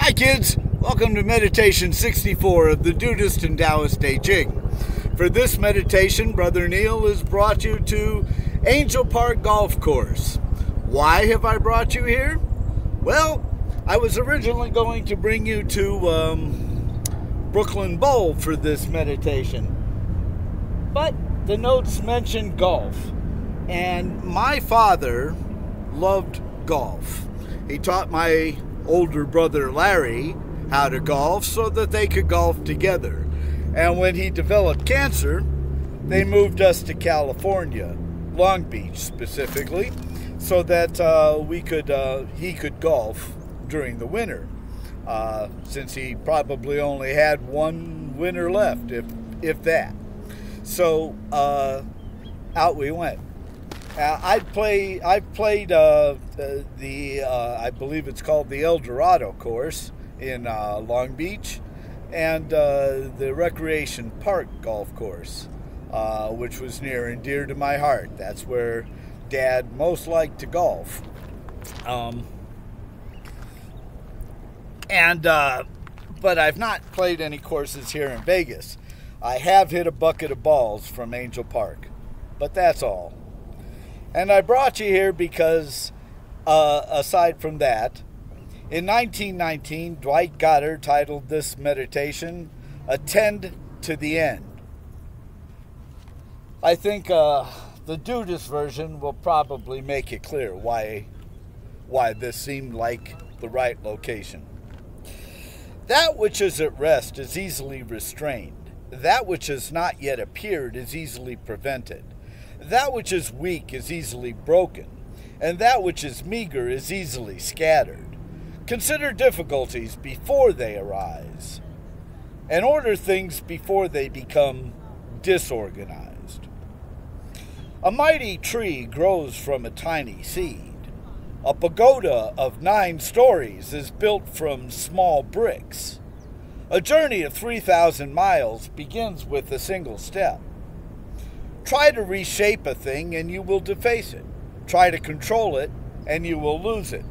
Hi kids, welcome to Meditation 64 of the Dudeist and Taoist Te Ching. For this meditation, Brother Neil has brought you to Angel Park Golf Course. Why have I brought you here? Well, I was originally going to bring you to Brooklyn Bowl for this meditation, but the notes mentioned golf, and my father loved golf. He taught my older brother Larry how to golf so that they could golf together. And when he developed cancer, they moved us to California, Long Beach specifically, so that he could golf during the winter, since he probably only had one winter left, if that. So out we went. I played I believe it's called the El Dorado course in Long Beach, and the Recreation Park golf course, which was near and dear to my heart. That's where Dad most liked to golf. But I've not played any courses here in Vegas. I have hit a bucket of balls from Angel Park, but that's all. And I brought you here because, aside from that, in 1919, Dwight Goddard titled this meditation, "Attend to the End." I think the Dudeist version will probably make it clear why this seemed like the right location. That which is at rest is easily restrained. That which has not yet appeared is easily prevented. That which is weak is easily broken, and that which is meager is easily scattered. Consider difficulties before they arise, and order things before they become disorganized. A mighty tree grows from a tiny seed. A pagoda of 9 stories is built from small bricks. A journey of 3,000 miles begins with a single step. Try to reshape a thing and you will deface it. Try to control it and you will lose it.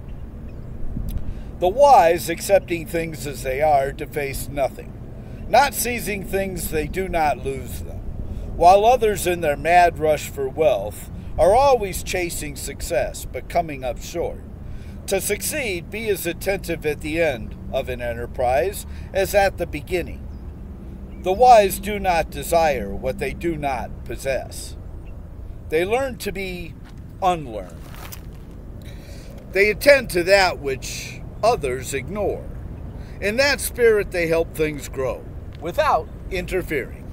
The wise, accepting things as they are, deface nothing. Not seizing things, they do not lose them. While others in their mad rush for wealth are always chasing success but coming up short. To succeed, be as attentive at the end of an enterprise as at the beginning. The wise do not desire what they do not possess. They learn to be unlearned. They attend to that which others ignore. In that spirit, they help things grow without interfering.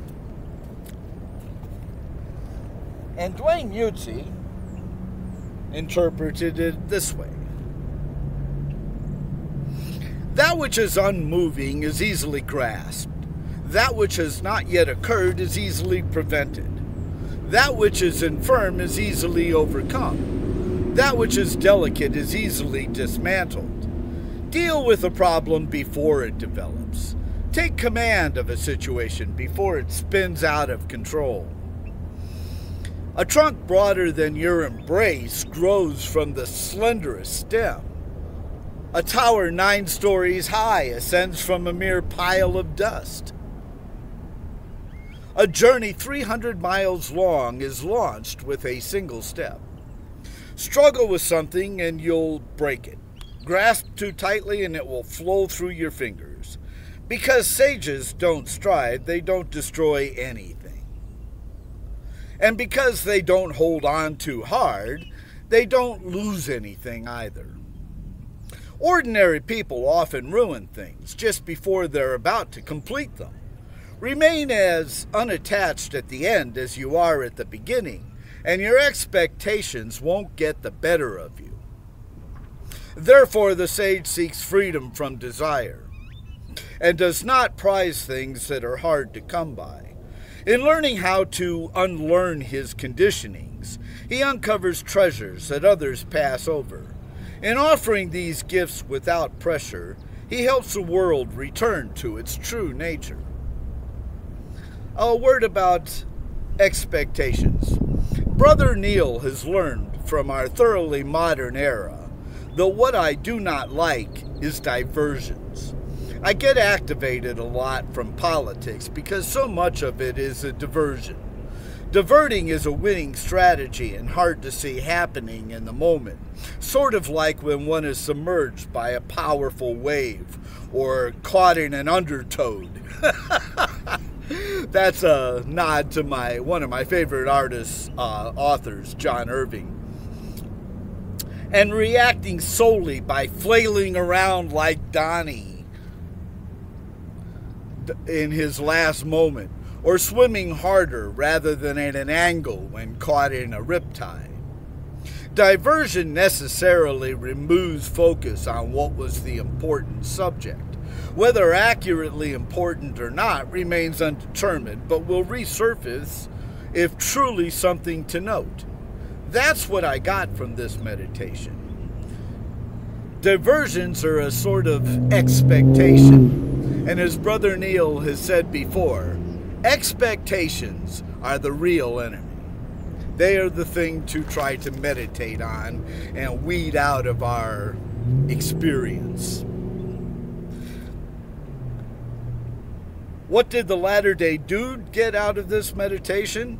And Dwayne Yutzi interpreted it this way. That which is unmoving is easily grasped. That which has not yet occurred is easily prevented. That which is infirm is easily overcome. That which is delicate is easily dismantled. Deal with a problem before it develops. Take command of a situation before it spins out of control. A trunk broader than your embrace grows from the slenderest stem. A tower 9 stories high ascends from a mere pile of dust. A journey 300 miles long is launched with a single step. Struggle with something and you'll break it. Grasp too tightly and it will flow through your fingers. Because sages don't strive, they don't destroy anything. And because they don't hold on too hard, they don't lose anything either. Ordinary people often ruin things just before they're about to complete them. Remain as unattached at the end as you are at the beginning, and your expectations won't get the better of you. Therefore, the sage seeks freedom from desire, and does not prize things that are hard to come by. In learning how to unlearn his conditionings, he uncovers treasures that others pass over. In offering these gifts without pressure, he helps the world return to its true nature. A word about expectations. Brother Neil has learned from our thoroughly modern era Though what I do not like is diversions. I get activated a lot from politics because so much of it is a diversion. Diverting is a winning strategy and hard to see happening in the moment, sort of like when one is submerged by a powerful wave or caught in an undertow. That's a nod to one of my favorite artists, authors, John Irving. And reacting solely by flailing around like Donnie in his last moment, or swimming harder rather than at an angle when caught in a riptide. Diversion necessarily removes focus on what was the important subject. Whether accurately important or not remains undetermined, but will resurface if truly something to note. That's what I got from this meditation. Diversions are a sort of expectation, and as Brother Neil has said before, expectations are the real enemy. They are the thing to try to meditate on and weed out of our experience. What did the latter-day dude get out of this meditation?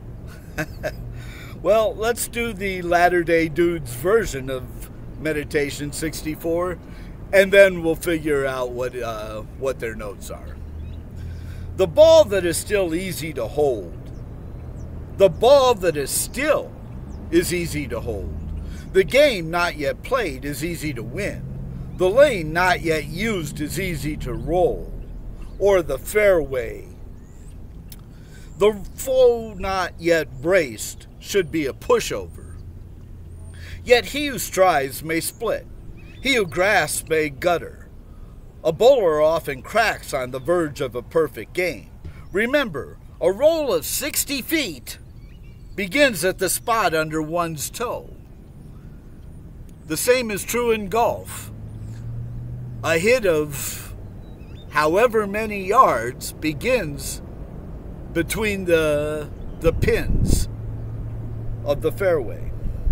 Well, let's do the latter-day dude's version of Meditation 64, and then we'll figure out what their notes are. The ball that is still easy to hold. The ball that is still is easy to hold. The game not yet played is easy to win. The lane not yet used is easy to roll. Or the fairway. The foe not yet braced should be a pushover. Yet he who strives may split. He who grasps may gutter. A bowler often cracks on the verge of a perfect game. Remember, a roll of 60 feet begins at the spot under one's toe. The same is true in golf. A hit of however many yards begins between the pins of the fairway.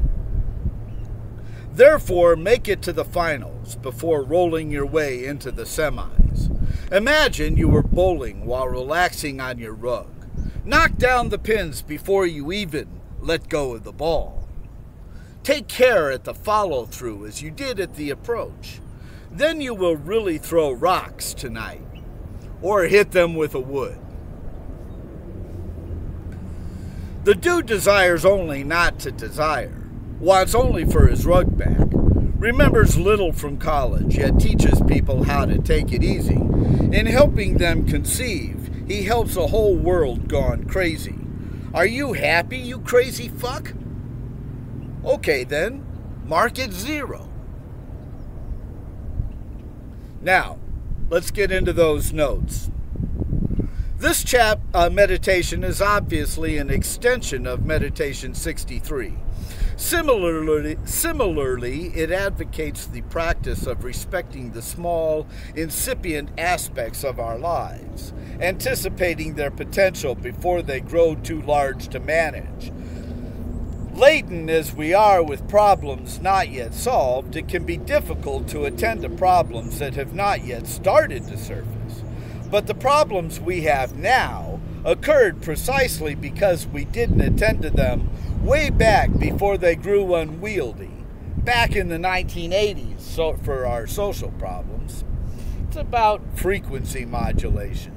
Therefore, make it to the finals before rolling your way into the semis. Imagine you were bowling while relaxing on your rug. Knock down the pins before you even let go of the ball. Take care at the follow-through as you did at the approach. Then you will really throw rocks tonight, or hit them with a wood. The dude desires only not to desire, wants only for his rug back, remembers little from college, yet teaches people how to take it easy. In helping them conceive, he helps a whole world gone crazy. Are you happy, you crazy fuck? Okay then, mark it 0. Now, let's get into those notes. This meditation is obviously an extension of Meditation 63. Similarly, it advocates the practice of respecting the small, incipient aspects of our lives, anticipating their potential before they grow too large to manage. Laden as we are with problems not yet solved, it can be difficult to attend to problems that have not yet started to surface. But the problems we have now occurred precisely because we didn't attend to them way back before they grew unwieldy, back in the 1980s for our social problems. It's about frequency modulation.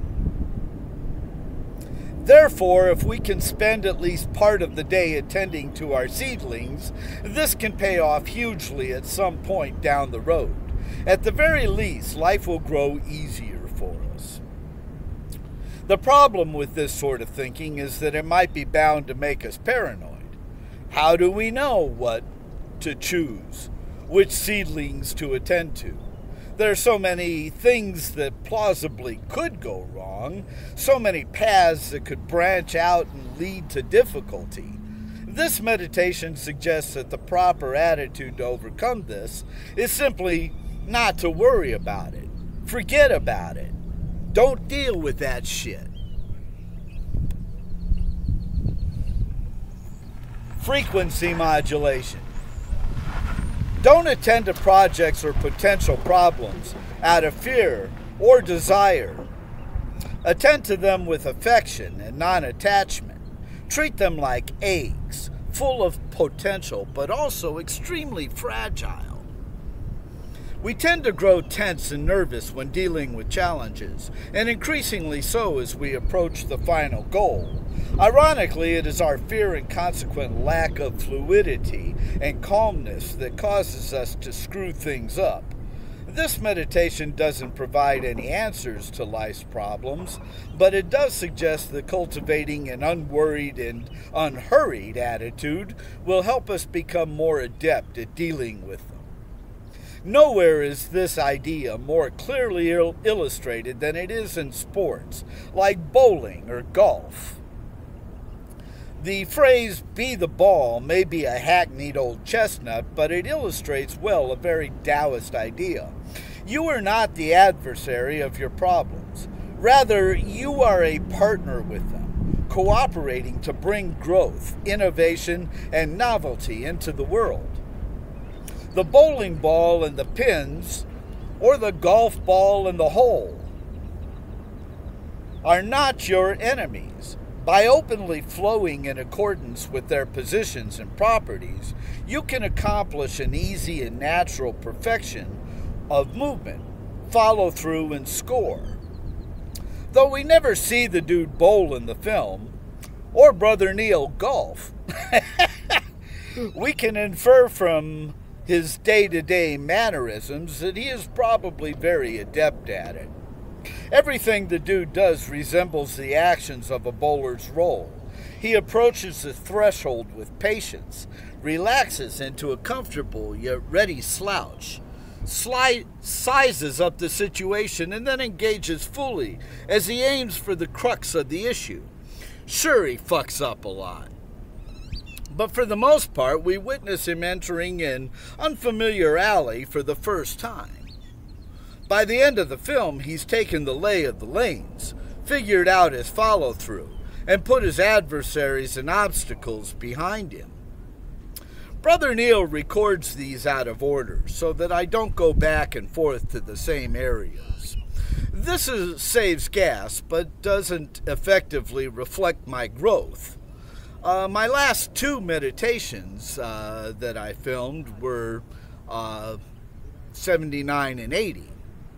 Therefore, if we can spend at least part of the day attending to our seedlings, this can pay off hugely at some point down the road. At the very least, life will grow easier for us. The problem with this sort of thinking is that it might be bound to make us paranoid. How do we know what to choose, which seedlings to attend to? There are so many things that plausibly could go wrong, so many paths that could branch out and lead to difficulty. This meditation suggests that the proper attitude to overcome this is simply not to worry about it. Forget about it. Don't deal with that shit. Frequency modulation. Don't attend to projects or potential problems out of fear or desire. Attend to them with affection and non-attachment. Treat them like eggs, full of potential, but also extremely fragile. We tend to grow tense and nervous when dealing with challenges, and increasingly so as we approach the final goal. Ironically, it is our fear and consequent lack of fluidity and calmness that causes us to screw things up. This meditation doesn't provide any answers to life's problems, but it does suggest that cultivating an unworried and unhurried attitude will help us become more adept at dealing with them. Nowhere is this idea more clearly illustrated than it is in sports, like bowling or golf. The phrase, "be the ball," may be a hackneyed old chestnut, but it illustrates well a very Taoist idea. You are not the adversary of your problems. Rather, you are a partner with them, cooperating to bring growth, innovation, and novelty into the world. The bowling ball and the pins, or the golf ball and the hole, are not your enemies. By openly flowing in accordance with their positions and properties, you can accomplish an easy and natural perfection of movement, follow through, and score. Though we never see the dude bowl in the film, or Brother Neil golf, we can infer from his day-to-day mannerisms that he is probably very adept at it. Everything the dude does resembles the actions of a bowler's role. He approaches the threshold with patience, relaxes into a comfortable yet ready slouch, sizes up the situation, and then engages fully as he aims for the crux of the issue. Sure, he fucks up a lot, but for the most part, we witness him entering an unfamiliar alley for the first time. By the end of the film, he's taken the lay of the lanes, figured out his follow-through, and put his adversaries and obstacles behind him. Brother Neil records these out of order so that I don't go back and forth to the same areas. This saves gas, but doesn't effectively reflect my growth. My last two meditations that I filmed were 79 and 80.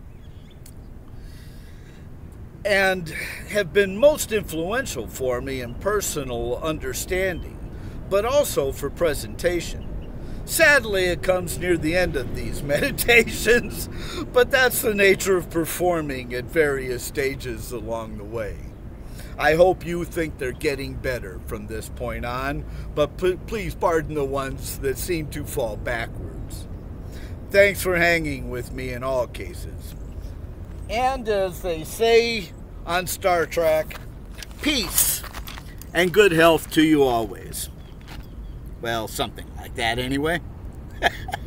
And have been most influential for me in personal understanding, but also for presentation. Sadly, it comes near the end of these meditations, but that's the nature of performing at various stages along the way. I hope you think they're getting better from this point on, but please pardon the ones that seem to fall backwards. Thanks for hanging with me in all cases. And as they say on Star Trek, peace and good health to you always. Well, something like that anyway.